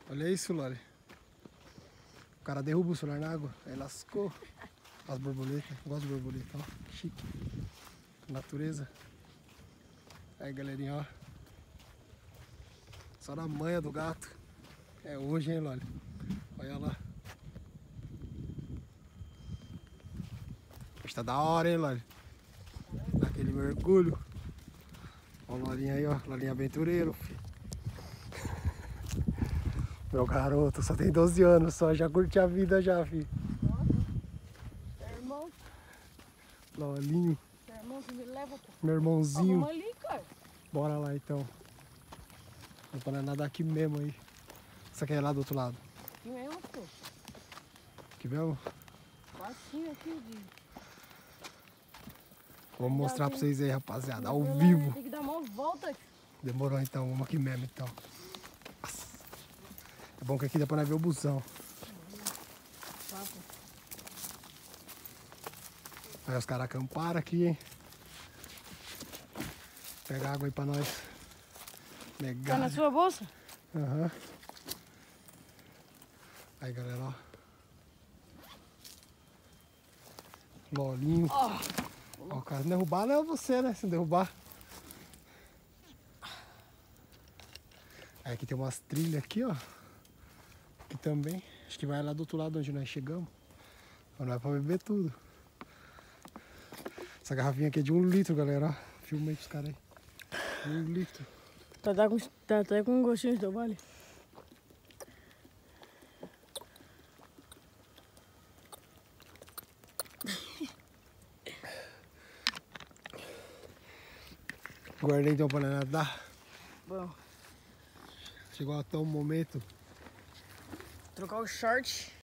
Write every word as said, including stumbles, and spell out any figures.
Olha isso, Loli. O cara derruba o celular na água, aí lascou. As borboletas, eu gosto de borboleta, ó. Chique. Natureza. Aí, galerinha, ó. Só na manha do gato. É hoje, hein, Loli? Olha lá. Está da hora, hein, Loli? Aquele mergulho. Olha o Lolinha aí, ó. Lolinha aventureiro, filho. Meu garoto, só tem doze anos só, já curte a vida já, filho. Seu irmão. Lolinho. Seu irmão que me leva, pô. Meu irmãozinho. Vamos ali, cara. Bora lá então. Vamos para nadar aqui mesmo aí. Você quer ir lá do outro lado? Aqui mesmo, pô. Aqui mesmo? Facinho aqui, de... Vou mostrar pra vocês aí, rapaziada, ao Lá, vivo. tem que dar uma volta. Demorou então, vamos aqui mesmo então. Nossa. É bom que aqui dá pra nós ver o busão. Papo. Aí os caras acamparam aqui, hein? Pega água aí pra nós. Legal. Tá na sua bolsa? Aham. Uhum. Aí, galera, ó. Lolinho. Ó. Ó, o cara não derrubar não é você, né? Se não derrubar. Aí aqui tem umas trilhas aqui, ó. Aqui também. Acho que vai lá do outro lado onde nós chegamos. Mas não é pra beber tudo. Essa garrafinha aqui é de um litro, galera. Ó. Filma aí pros caras aí. Um litro. Tá, tá, com, tá até com um gostinho de trabalho. Guardei então pra nadar. Bom. Chegou até o momento. Trocar o short.